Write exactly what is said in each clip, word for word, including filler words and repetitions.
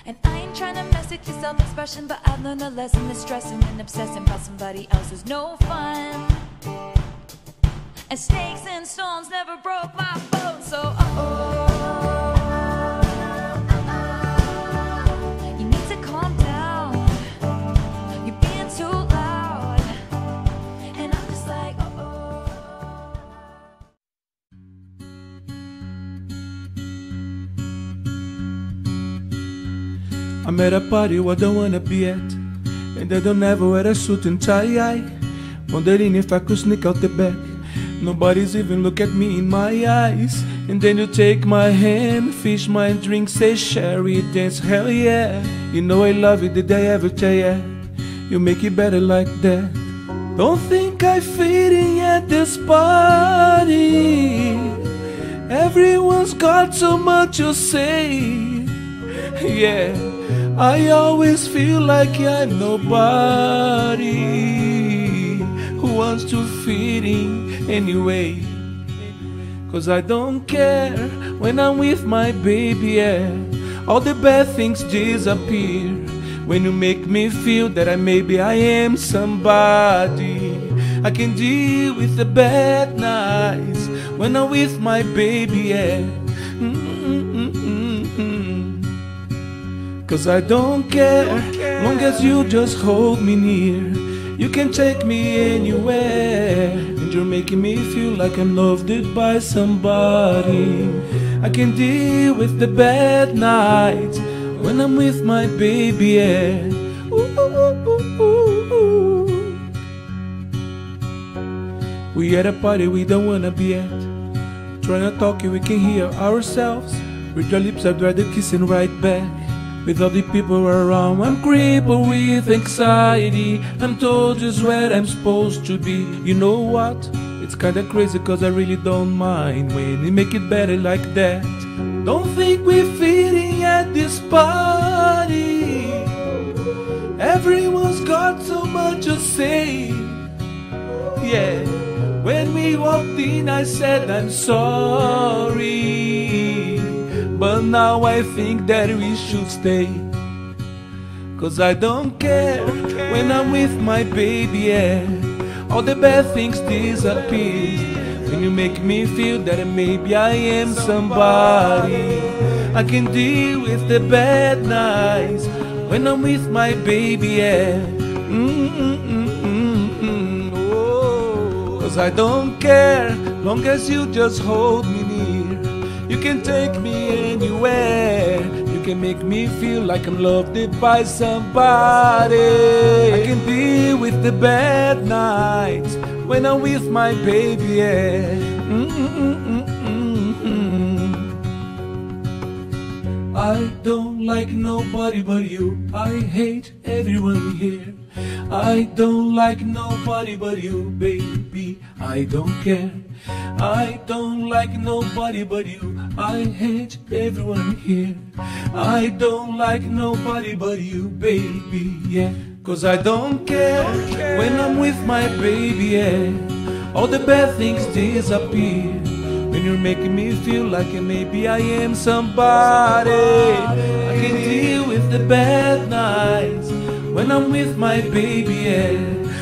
And I ain't trying to mess with your self-expression, but I've learned a lesson that stressing and obsessing about somebody else is no fun. And snakes and stones never broke my boat, so uh-oh. You need to calm down. You're being too loud. And I'm just like, uh-oh. I'm at a party where I don't wanna be at, and I don't ever wear a suit and tie. Wondering if I could sneak out the back. Nobody's even look at me in my eyes. And then you take my hand, fish my drink, say sherry, dance, hell yeah. You know I love it, did I ever tell ya? You make it better like that. Don't think I fit in at this party. Everyone's got so much to say. Yeah, I always feel like I'm nobody who wants to fit in anyway. Cause I don't care when I'm with my baby, yeah. All the bad things disappear when you make me feel that I maybe I am somebody. I can deal with the bad nights when I'm with my baby, yeah. Mm-mm-mm-mm. Cause I don't care, long as you just hold me near. You can take me anywhere, and you're making me feel like I'm loved by somebody. I can deal with the bad nights when I'm with my baby, yeah. Ooh, ooh, ooh, ooh, ooh. We at a party we don't wanna be at, trying to talk and we can hear ourselves. With your lips I'd rather kissing right back. With all the people around, I'm crippled with anxiety. I'm told just where I'm supposed to be. You know what? It's kinda crazy cause I really don't mind when you make it better like that. Don't think we're fitting at this party. Everyone's got so much to say. Yeah, when we walked in I said I'm sorry, but now I think that we should stay. Cause I don't care when I'm with my baby, yeah. All the bad things disappear when you make me feel that maybe I am somebody. I can deal with the bad nights when I'm with my baby, yeah. Mm-mm-mm-mm-mm. Oh. Cause I don't care, long as you just hold me near. You can take me anywhere. You can make me feel like I'm loved by somebody. I can deal with the bad nights when I'm with my baby, yeah. Mm-mm-mm-mm-mm. I don't like nobody but you. I hate everyone here. I don't like nobody but you, baby. I don't care. I don't like nobody but you. I hate everyone here. I don't like nobody but you, baby, yeah. Cause I don't care when I'm with my baby, yeah. All the bad things disappear when you're making me feel like maybe I am somebody. I can deal with the bad nights when I'm with my baby, yeah.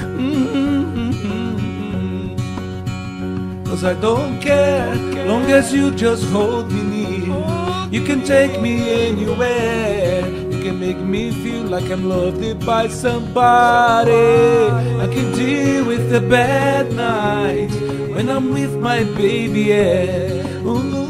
Mm-hmm. Cause I don't care, long as you just hold me near. You can take me anywhere. You can make me feel like I'm loved by somebody. I can deal with the bad nights when I'm with my baby, yeah. Ooh.